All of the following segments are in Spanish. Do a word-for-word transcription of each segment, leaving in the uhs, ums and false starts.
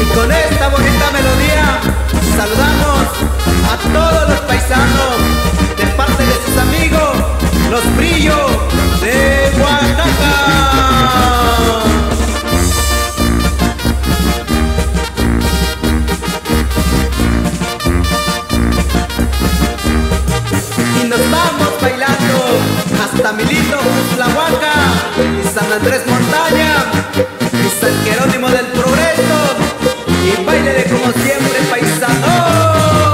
con esta bonita melodía saludamos a todos los paisanos de parte de sus amigos, los Brillos de Oaxaca. Y nos vamos bailando hasta Milito, Tlahuaca y San Andrés Montaña y San Jerónimo del Progreso, y bailele como siempre, paisano.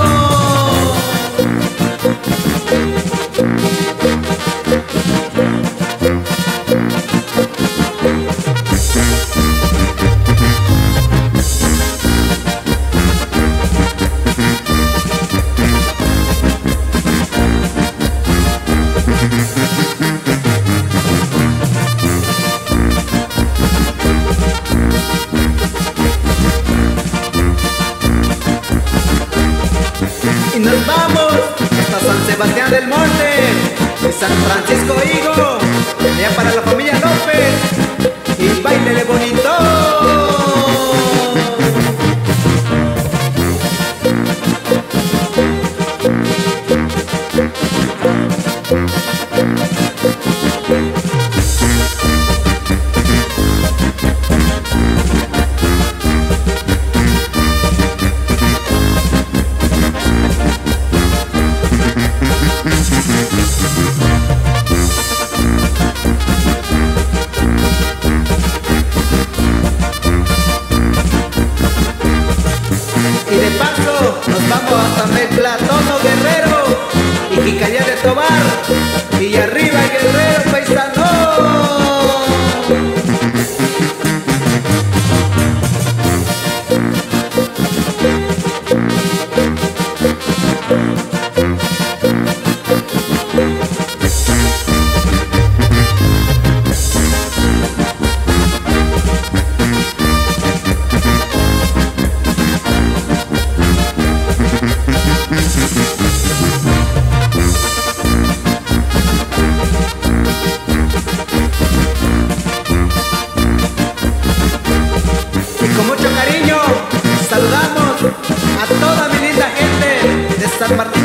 Y nos vamos hasta San Sebastián del Monte y San Francisco Higo, allá para la familia López, y bailele bonito. Y de paso nos vamos hasta Meclatono, Guerrero, y Jicaya de Tobar, y arriba Guerrero, paisano. Con mucho cariño saludamos a toda mi linda gente de San Martín